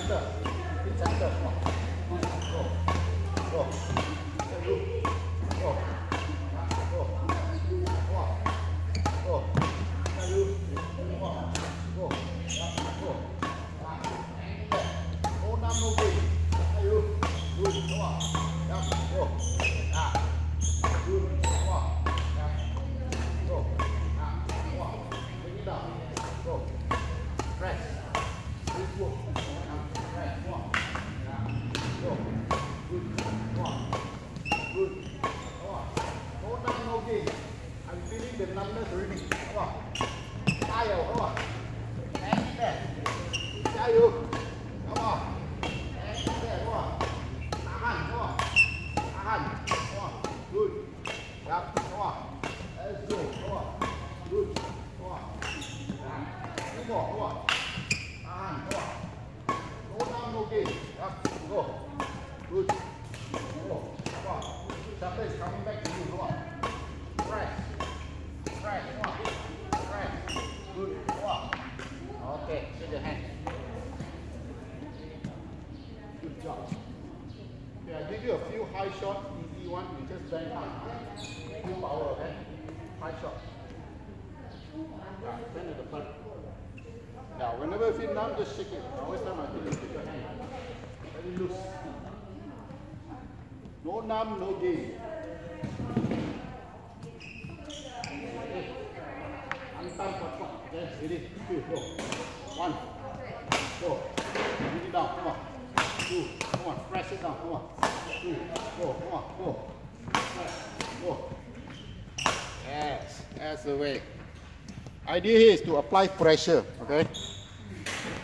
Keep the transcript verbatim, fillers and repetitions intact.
center. Hit center. Come on. Go. Go. Go. Go. Go. Come on. Go. Come on. Go. Go. No numb, no gain. Good. Come on. Go. Ah. Good. Come on. Go. Ah. Come on. Bring it down. Go. Press. Good. Go. Press. Come on. Go. Good. Come on. Good. Come on. No numb, no gain. I'm feeling the numbness already. Come on. Fire. Come on. And back. Fire. Come on. And back. Come on. Tahan. Come on. Tahan. Come on. Good. Yep. Come on. Let's go. Come on. Good. Come on. Two more. Come on. Tahan. Come on. No down, no gain. Yep. Go. Good. Go. Come on. Shutter is coming back to you. Come on. Press. Press. Come on. Press. Good. Come on. Okay. Shake your hand. Good job. Okay, I'll give you a few high shots, easy one. You just bend down. Full power, okay? High shot. Yeah, bend to the front. Yeah, whenever you feel numb, just shake it. I always tell my people, shake your hand. Very loose. No numb, no gain. Untie for shot. Okay, ready? Two, go. One. Go. Bring it down, come on. Two, come on, press it down, come on. Two, go, come on, go. Press, go. Yes, that's the way. Idea here is to apply pressure, okay?